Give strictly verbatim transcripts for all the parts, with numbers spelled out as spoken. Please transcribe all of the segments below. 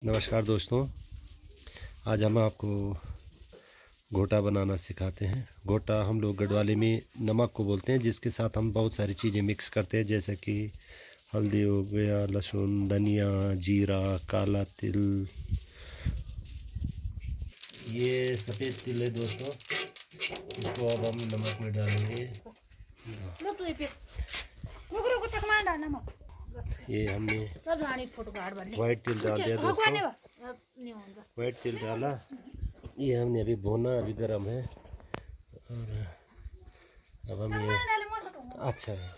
नमस्कार दोस्तों, आज हम आपको घोटा बनाना सिखाते हैं। घोटा हम लोग गढ़वाली में नमक को बोलते हैं, जिसके साथ हम बहुत सारी चीज़ें मिक्स करते हैं, जैसे कि हल्दी हो गया, लहसुन, धनिया, जीरा, काला तिल। ये सफ़ेद तिल है दोस्तों, इसको अब हम नमक में डालेंगे। ये हमने वाइट तिल डाल दिया दोस्तों, वाइट तिल डाला। ये हमने अभी भुना, अभी गर्म है। और अब हम ये अच्छा है।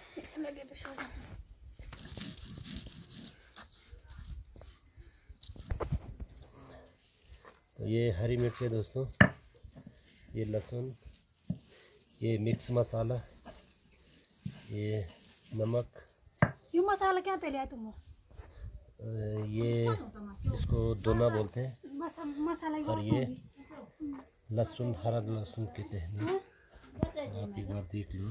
तो ये हरी मिर्च है दोस्तों, ये लहसुन, ये मिक्स मसाला, ये नमक। ये मसाला क्या पहले आया तुम? ये इसको दोना बोलते हैं। मसाला और ये लहसुन, हरा लहसुन कहते हैं। आप एक बार देख लो।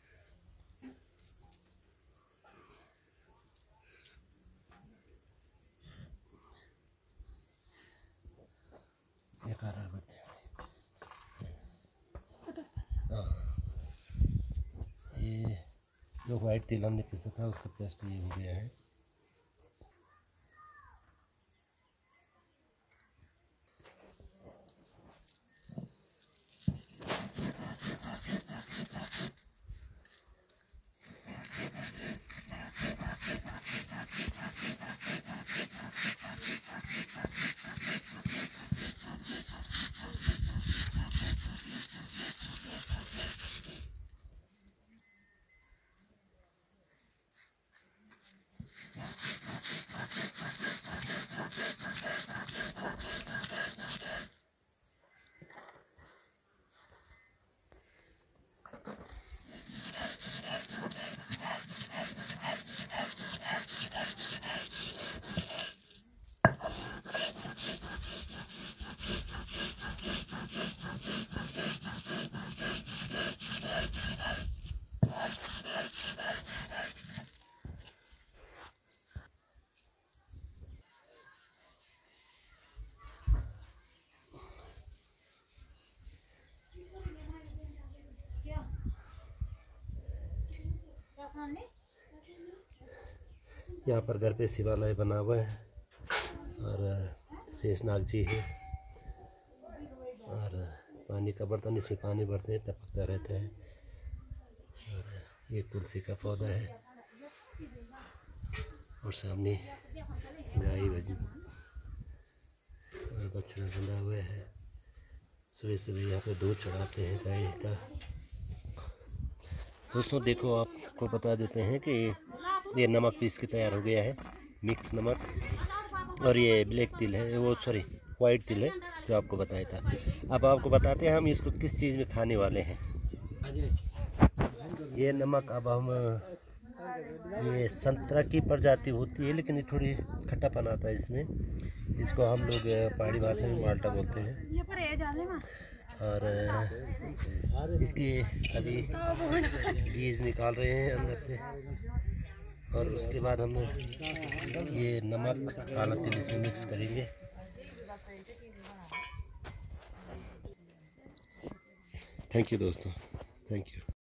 ये जो वाइट तिल हमने पीसा था, उसका पेस्ट ये हो गया है। यहाँ पर घर पे शिवालय बना हुआ है और शेषनाग जी है, और पानी का बर्तन, इसमें पानी भरते हैं, टपकता रहता है। और ये तुलसी का पौधा है, और सामने गाय भजी और बछड़ा बंधा हुआ है। सुबह सुबह यहाँ पे दूध चढ़ाते हैं गाय का। दोस्तों देखो, आपको बता देते हैं कि ये नमक पीस के तैयार हो गया है, मिक्स नमक। और ये ब्लैक तिल है, वो सॉरी वाइट तिल है जो आपको बताया था। अब आपको बताते हैं हम इसको किस चीज़ में खाने वाले हैं। ये नमक अब हम, ये संतरा की प्रजाति होती है, लेकिन ये थोड़ी खट्टापन आता है इसमें। इसको हम लोग पहाड़ी भाषा में माल्टा बोलते हैं। और इसके अभी बीज निकाल रहे हैं अंदर से, और उसके बाद हम ये नमक, काला तिल इसमें मिक्स करेंगे। थैंक यू दोस्तों, थैंक यू।